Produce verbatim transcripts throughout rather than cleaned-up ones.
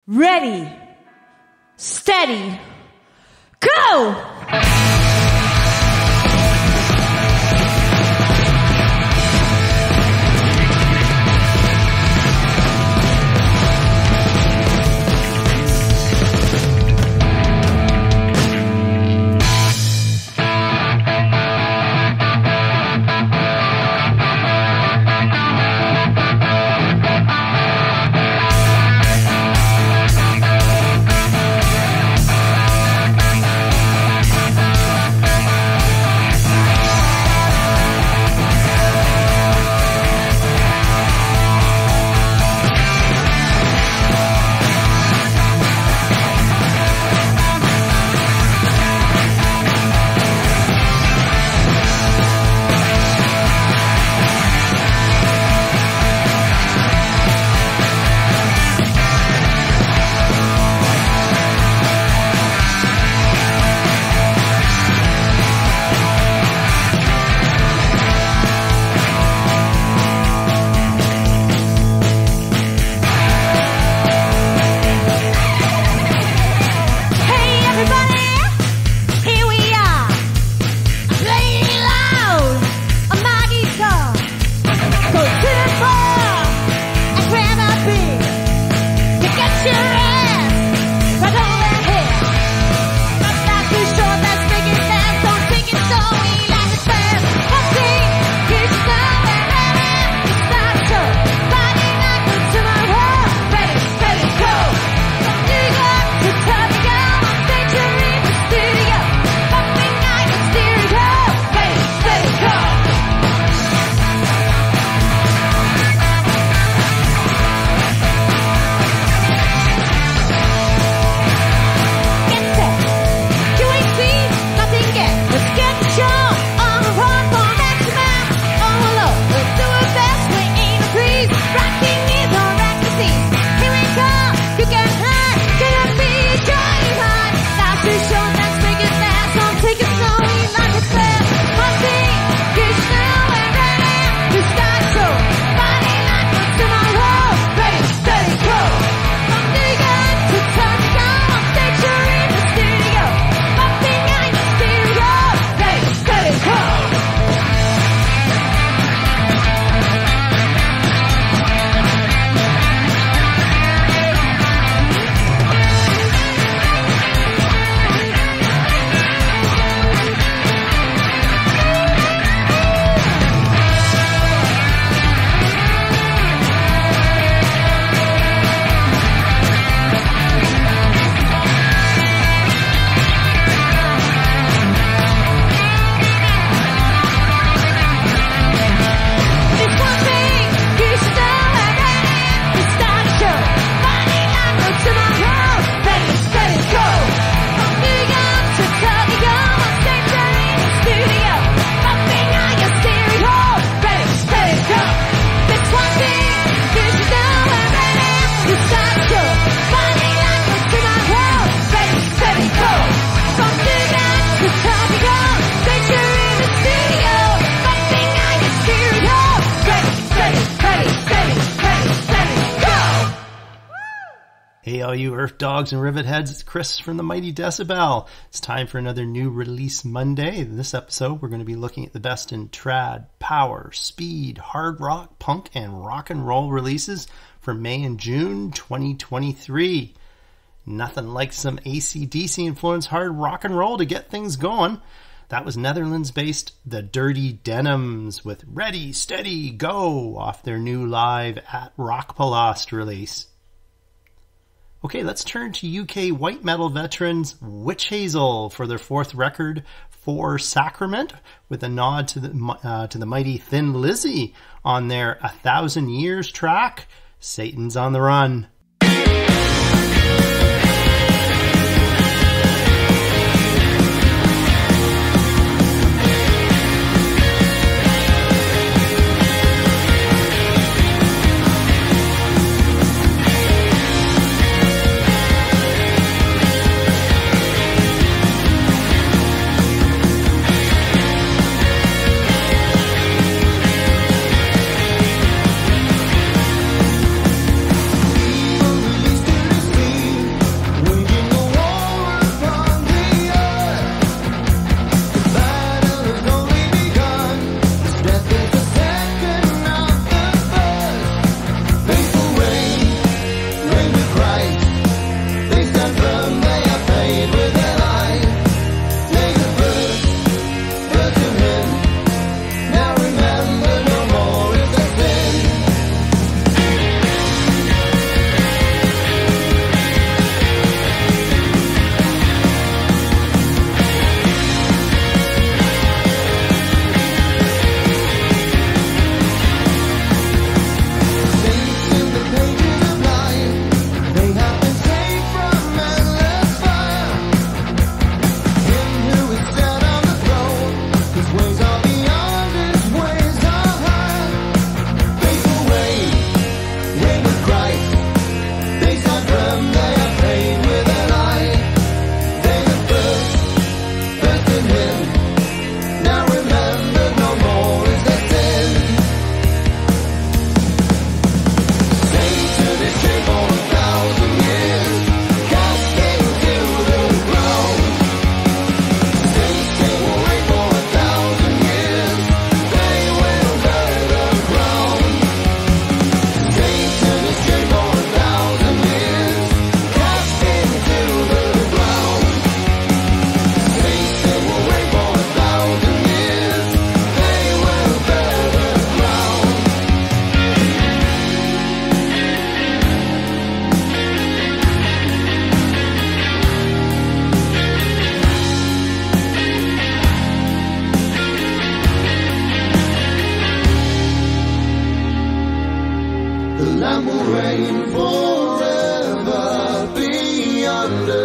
Ready, steady, go! Hey all you Earth Dogs and Rivet Heads, it's Chris from the Mighty Decibel. It's time for another new release Monday. In this episode, we're going to be looking at the best in trad, power, speed, hard rock, punk, and rock and roll releases for May and June twenty twenty-three. Nothing like some A C D C influenced hard rock and roll to get things going. That was Netherlands-based The Dirty Denims with Ready, Steady, Go off their new live at Rockpalast release. Okay, let's turn to U K white metal veterans Wytch Hazel for their fourth record, For Sacrament, with a nod to the uh, to the mighty Thin Lizzy on their A Thousand Years track, Satan's on the Run.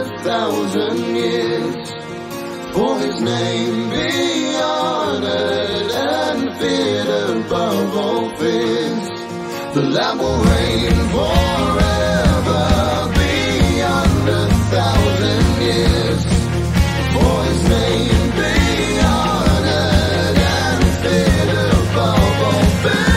thousand years. For his name be honored and feared above all fears. The Lamb will reign forever beyond a thousand years. For his name be honored and feared above all fears.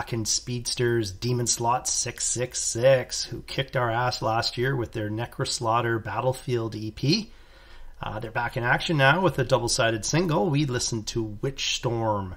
Kraken Speedsters Demonslaught six six six, who kicked our ass last year with their Necroslaughter Battlefield E P. Uh, they're back in action now with a double-sided single. We listened to Witchstorm.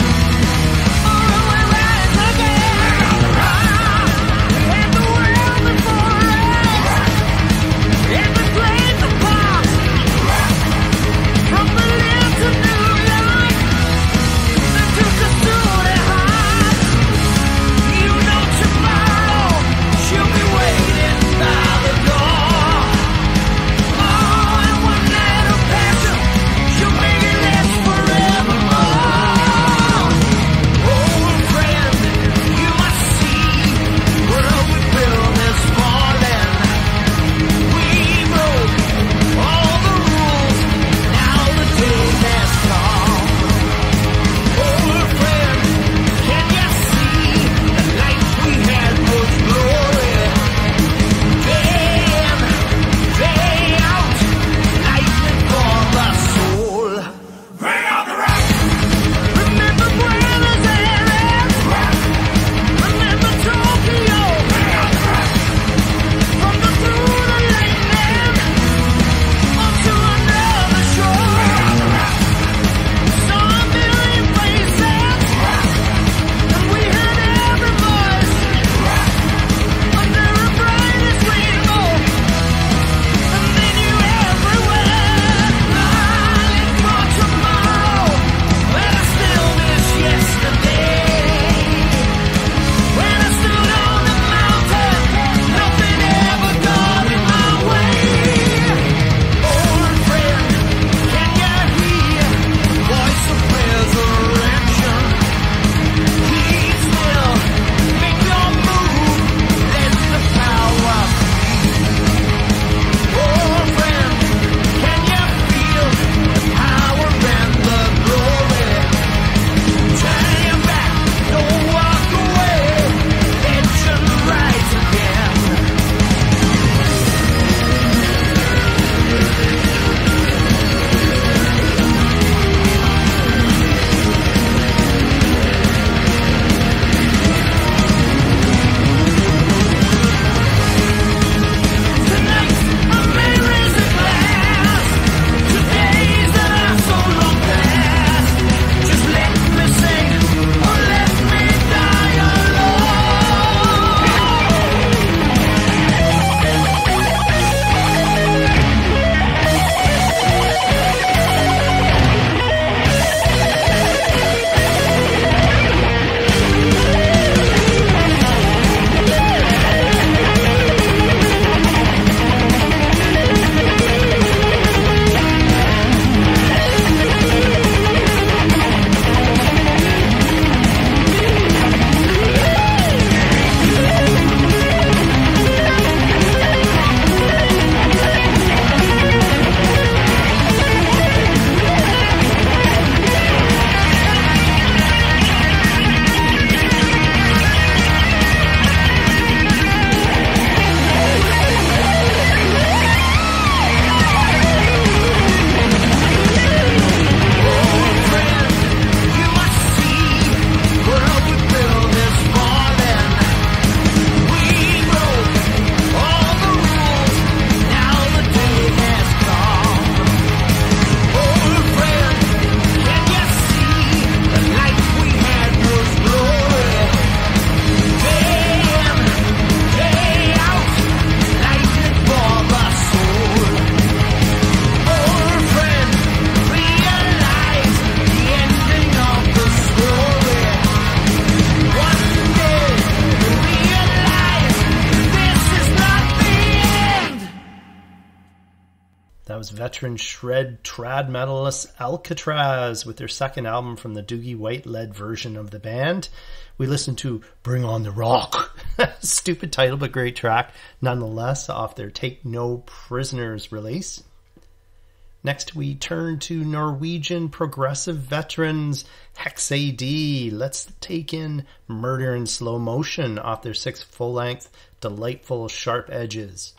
Again. That was veteran shred trad metalist ALCATRAZZ with their second album from the Doogie White-led version of the band. We listened to Bring On The Rawk. Stupid title, but great track nonetheless, off their Take No Prisoners release. Next, we turn to Norwegian progressive veterans Hex A D. Let's take in Murder in Slow Motion off their sixth full-length Delightful Sharp Edges.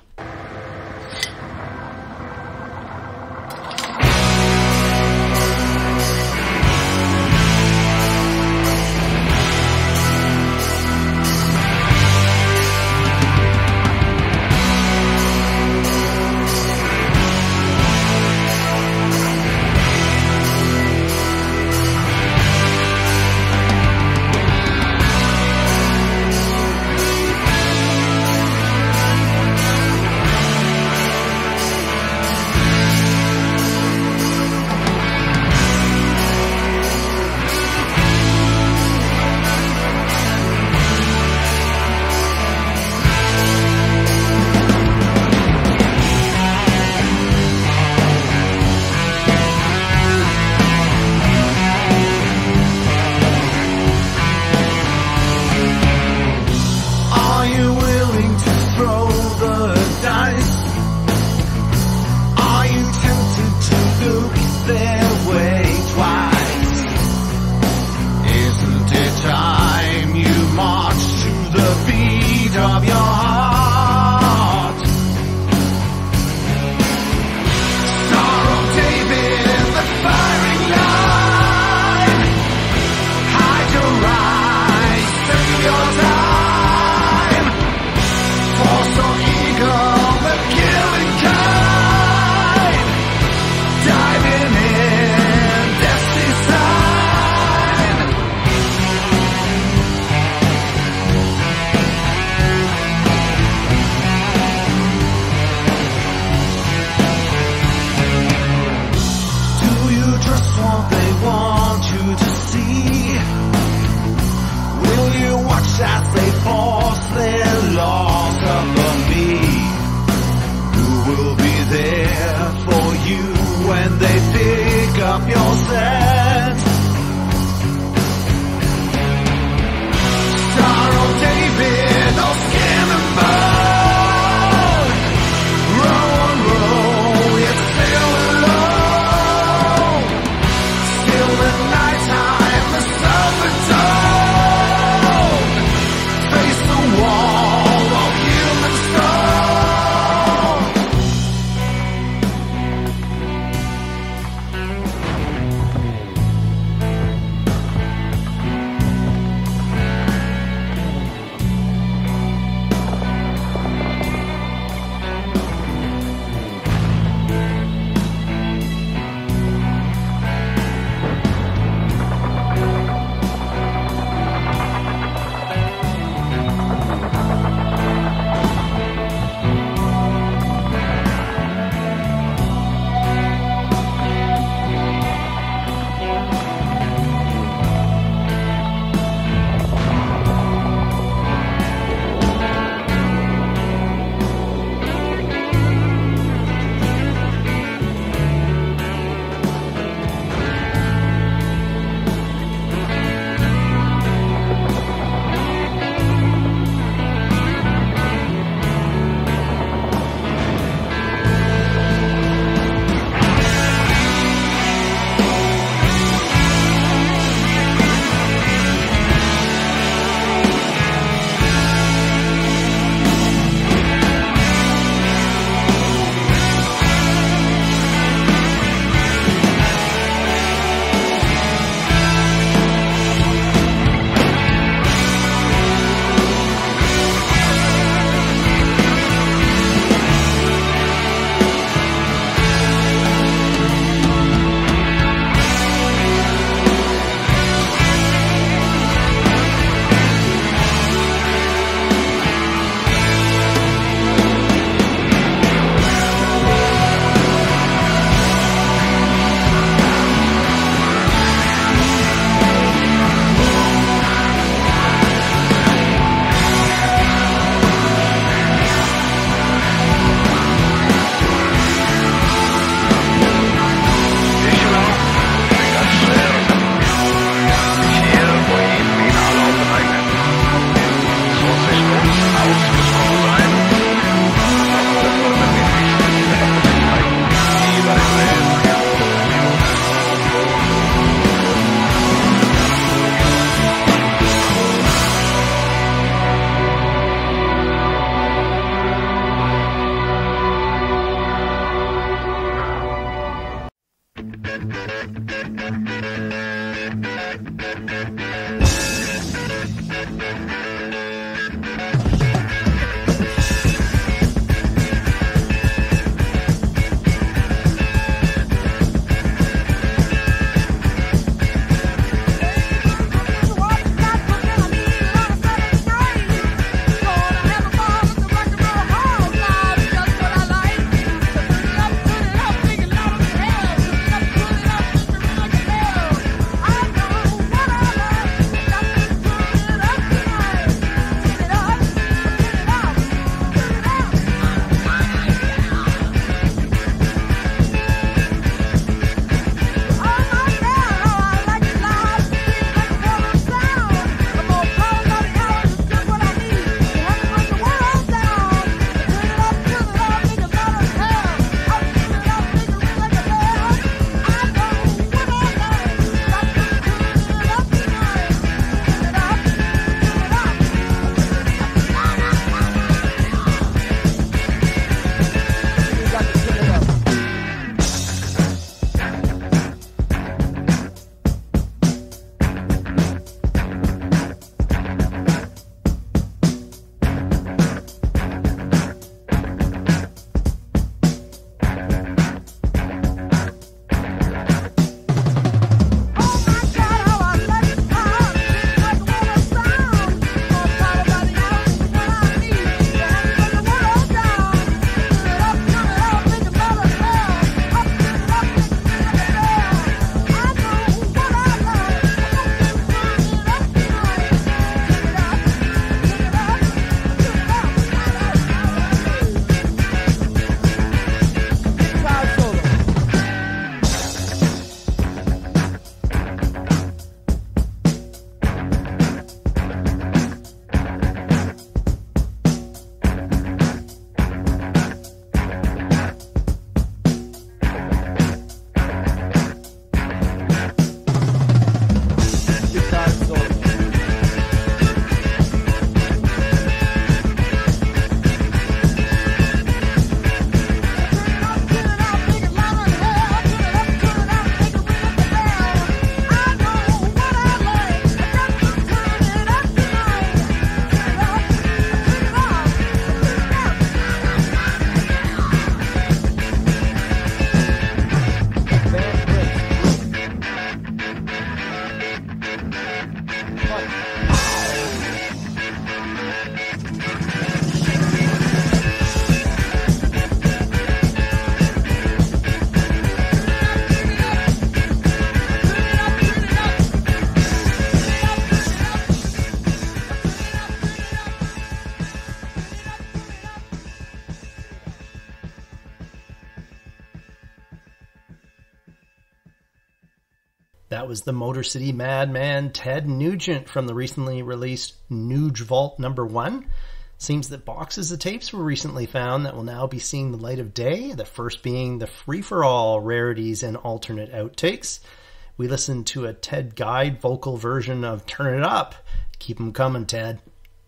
That was the Motor City Madman Ted Nugent from the recently released Nuge Vault number one. Seems that boxes of tapes were recently found that will now be seeing the light of day, the first being the free-for-all rarities and alternate outtakes. We listened to a Ted Guide vocal version of Turn It Up. Keep 'em coming, Ted.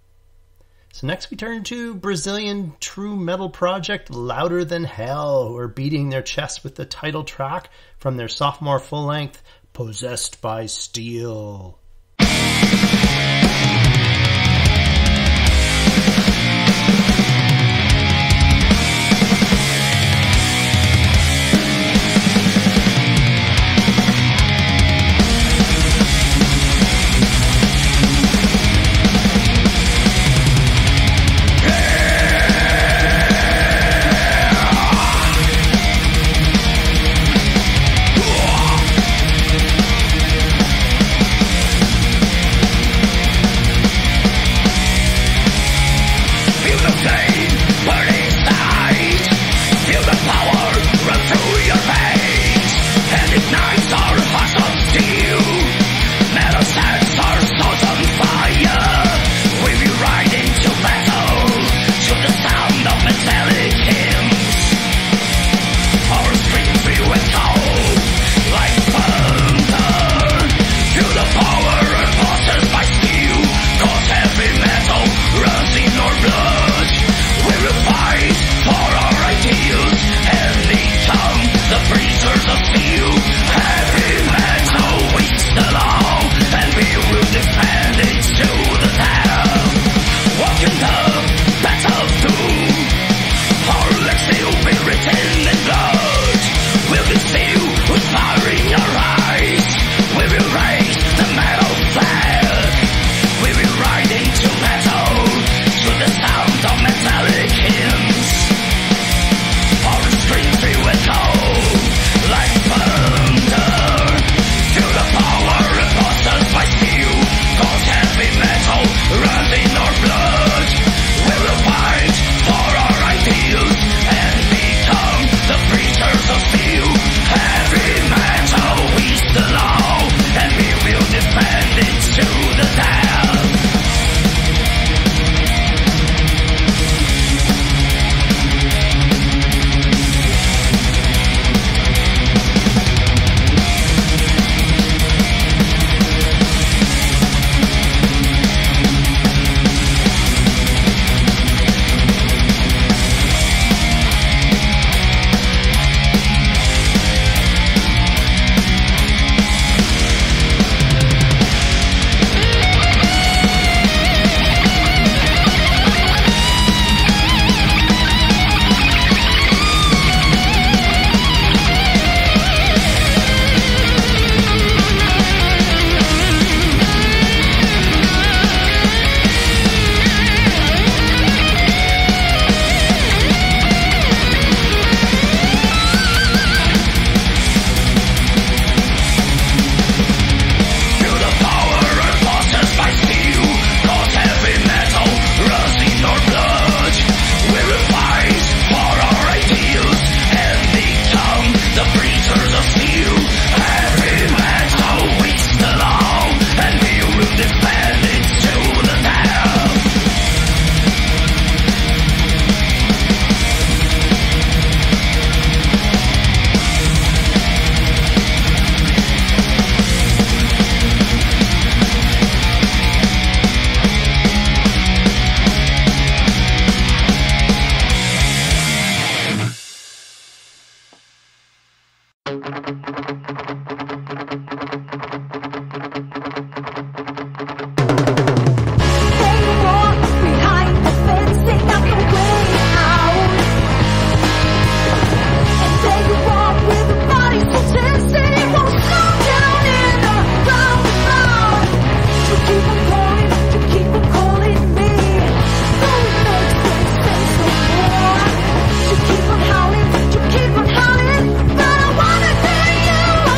So next we turn to Brazilian true metal project Louder Than Hell, who are beating their chest with the title track from their sophomore full-length Possessed by Steel. Keep on howling, you keep on howling, but I wanna hear you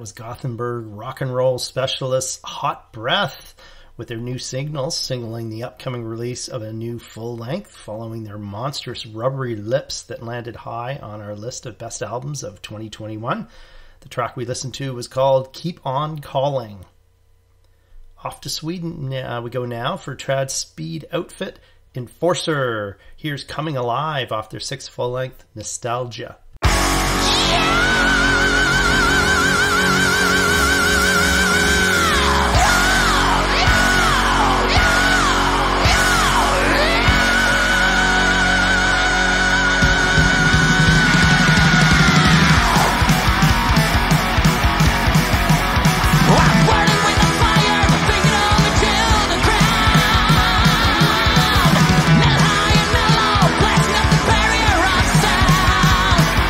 was Gothenburg rock and roll specialists Hot Breath with their new Signals, signaling the upcoming release of a new full length following their monstrous Rubbery Lips that landed high on our list of best albums of twenty twenty-one. The track we listened to was called Keep On Calling. Off to Sweden uh, we go now for trad speed outfit Enforcer. Here's Coming Alive off their sixth full length Nostalgia. Mellow, blasting up the barrier of sound.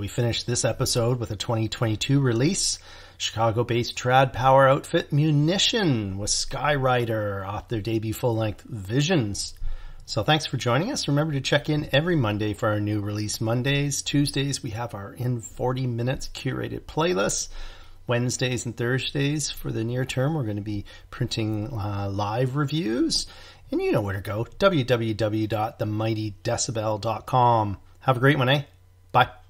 we finished this episode with a twenty twenty-two release, Chicago-based trad power outfit Munition with Skyrider off their debut full-length Visions. So thanks for joining us. Remember to check in every Monday for our new release Mondays. Tuesdays, we have our In forty Minutes curated playlist. Wednesdays and Thursdays for the near term, we're going to be printing uh, live reviews. And you know where to go, w w w dot the mighty decibel dot com. Have a great one, eh? Bye.